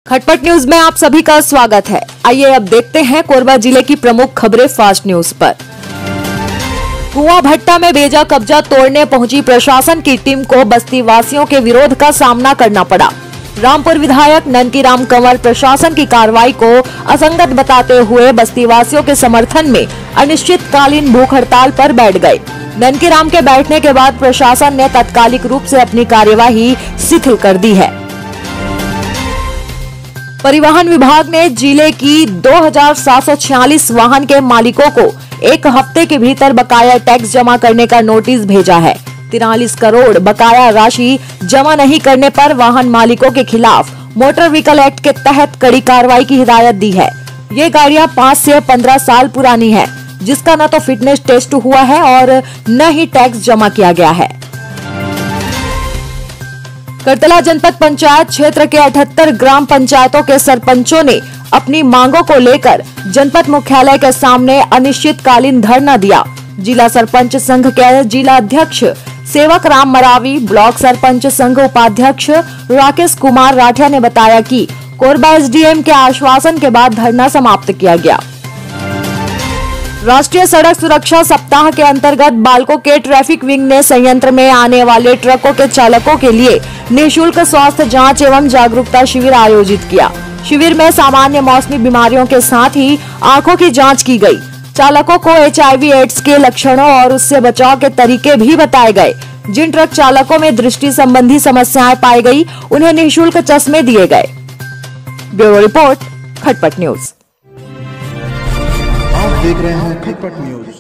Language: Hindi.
खटपट न्यूज में आप सभी का स्वागत है। आइए अब देखते हैं कोरबा जिले की प्रमुख खबरें फास्ट न्यूज पर। कुआं भट्टा में बेजा कब्जा तोड़ने पहुंची प्रशासन की टीम को बस्ती वासियों के विरोध का सामना करना पड़ा। रामपुर विधायक ननकीराम कंवर प्रशासन की कार्रवाई को असंगत बताते हुए बस्ती वासियों के समर्थन में अनिश्चितकालीन भूख हड़ताल पर बैठ गए। ननकीराम के बैठने के बाद प्रशासन ने तात्कालिक रूप से अपनी कार्यवाही शिथिल कर दी है। परिवहन विभाग ने जिले की 2746 वाहन के मालिकों को एक हफ्ते के भीतर बकाया टैक्स जमा करने का नोटिस भेजा है। 43 करोड़ बकाया राशि जमा नहीं करने पर वाहन मालिकों के खिलाफ मोटर व्हीकल एक्ट के तहत कड़ी कार्रवाई की हिदायत दी है। ये गाड़ियां 5 से 15 साल पुरानी है, जिसका न तो फिटनेस टेस्ट हुआ है और न ही टैक्स जमा किया गया है। करतला जनपद पंचायत क्षेत्र के 78 ग्राम पंचायतों के सरपंचों ने अपनी मांगों को लेकर जनपद मुख्यालय के सामने अनिश्चितकालीन धरना दिया। जिला सरपंच संघ के जिला अध्यक्ष सेवक राम मरावी, ब्लॉक सरपंच संघ उपाध्यक्ष राकेश कुमार राठिया ने बताया कि कोरबा एसडीएम के आश्वासन के बाद धरना समाप्त किया गया। राष्ट्रीय सड़क सुरक्षा सप्ताह के अंतर्गत बालको के ट्रैफिक विंग ने संयंत्र में आने वाले ट्रकों के चालकों के लिए निःशुल्क स्वास्थ्य जांच एवं जागरूकता शिविर आयोजित किया। शिविर में सामान्य मौसमी बीमारियों के साथ ही आंखों की जांच की गई। चालकों को HIV एड्स के लक्षणों और उससे बचाव के तरीके भी बताए गए। जिन ट्रक चालकों में दृष्टि संबंधी समस्याएं पाई गई, उन्हें निःशुल्क चश्मे दिए गए। Bureau report, Khatpat news. आप देख रहे हैं खटपट न्यूज।